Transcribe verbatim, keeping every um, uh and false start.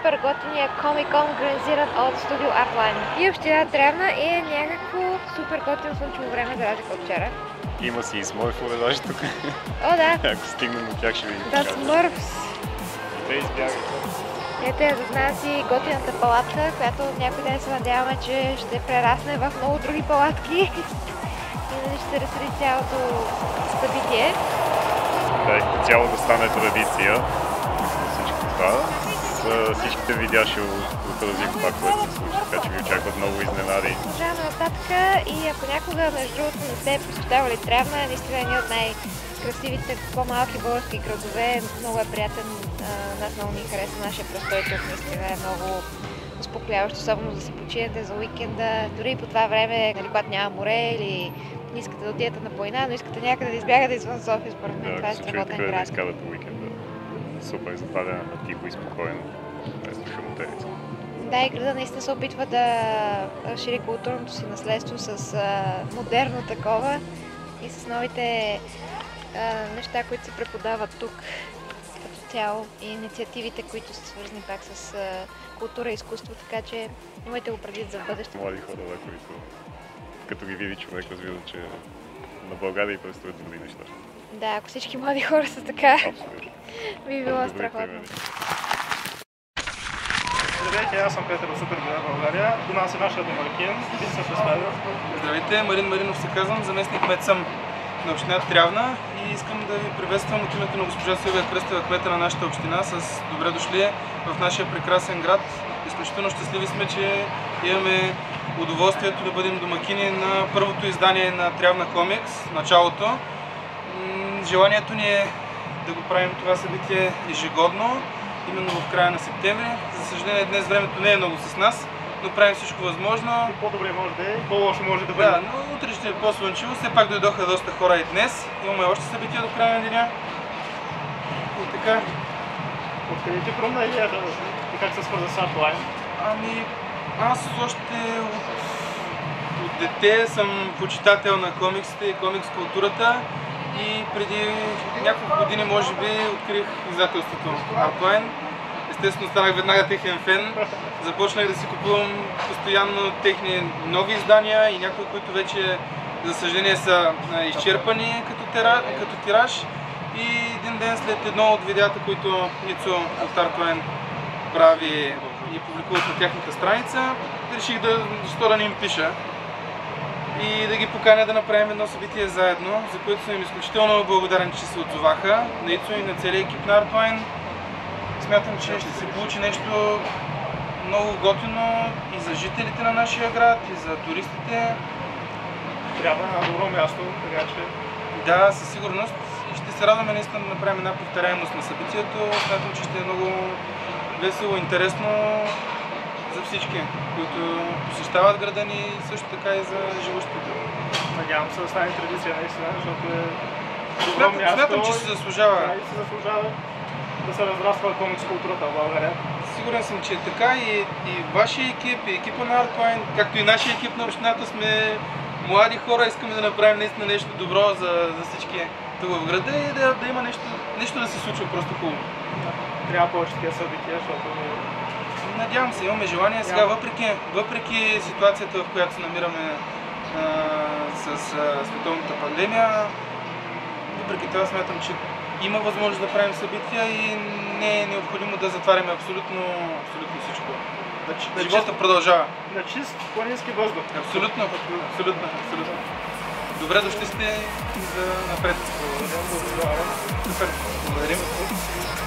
супер готиния комикон, организиран от студио Artline. И община Трявна е някакво супер готино слънчево време, за разлика от вчера. Има си и смърфове даже тук. О, да. Ако стигнем до тях ще видим. Да, смърфс. Те избягат. Ето я зад нас и готината палатка, която някой ден се надяваме, че ще прерасне в много други палатки и нали ще разсреди цялото събитие. Да, и цяло да стане традиция всичко това. С всичките видеа ще отразим това, което се случи, така че ви очакват много изненади. Продължаваме нататък и ако някога, между другото, не сте посещавали Трявна, е наистина един от най-красивите по-малки български градове. Много е приятен, нас много ни хареса нашия престой тук, наистина е много успокояващо, особено да се починете за уикенда, дори и по това време, нали, когато няма море или не искате да отидете на планина, но искате някъде да избягате извън София, според мен Да, това е страхотен град. Да, изкарате уикенда. Супер западена, тихо и спокойно, вместо шумотерица. Да, и града наистина се опитва да разшири културното си наследство с а, модерно такова и с новите а, неща, които се преподават тук като цяло и инициативите, които са свързани пак с а, култура и изкуство, така че имайте го предвид за бъдеще. Млади хора, които като ги види човек, разбира, че на България и предстоят добри неща. Да, ако всички млади хора са така, абсолютно. Би било страхотно. Здравейте, аз съм Петър от Суперград България. До нас е нашия домакин. Би се представил. Здравейте, Марин Маринов се казвам, заместник кмет съм на община Трявна и искам да ви приветствам от името на госпожа Силвия Кръстева, кмета на нашата община, с добре дошли в нашия прекрасен град. Изключително щастливи сме, че имаме удоволствието да бъдем домакини на първото издание на Трявна комикс, началото. Желанието ни е да го правим това събитие ежегодно, именно в края на септември. За съжаление днес времето не е много с нас, но правим всичко възможно. И по-добре може да е, и по-лошо може да бъде. Да, но утре ще е по-слънчево. Все пак дойдоха доста хора и днес. Имаме още събития до края на деня. И така. Откъде ти промна идеята и как се свърза с Artline? Ами, аз още от, от дете съм почитател на комиксите и комикс културата. И преди няколко години, може би, открих издателството Artline. Естествено, станах веднага техен фен. Започнах да си купувам постоянно техни нови издания и някои, които вече, за съжаление, са изчерпани като, тира, като тираж. И един ден след едно от видеята, които Ницо от Artline прави и публикуват на тяхната страница, реших да, защо да не им пиша и да ги поканя да направим едно събитие заедно, за което съм им изключително благодарен, че се отзоваха на Ицо и на целия екип на Artline. Смятам, че ще се получи нещо много готино и за жителите на нашия град, и за туристите. Трябва на добро място, така че... Да, със сигурност. И ще се радваме наистина да направим една повторяемост на събитието. Смятам, че ще е много весело, интересно за всички, които посещават града ни, също така и за живущите. Надявам се да стане традиция наистина, защото е добро Смятам, място. смятам, че се заслужава. Да, и се заслужава да се разраства комикс културата в България. Сигурен съм, че е така и, и вашия екип, и екипа на Artline, както и нашия екип на общината сме млади хора, искаме да направим наистина нещо добро за, за всички тук в града и да, да има нещо, нещо да се случва просто хубаво. Трябва повече такива събития, защото... Надявам се, имаме желание. Сега, въпреки, въпреки ситуацията, в която се намираме а, с а, световната пандемия, въпреки това смятам, че има възможност да правим събития и не е необходимо да затваряме абсолютно, абсолютно всичко. На Живота чист, продължава. на чист планински въздух. Абсолютно, абсолютно, абсолютно. Добре дошли сте и за напред. Благодаря. Супер. Благодарим.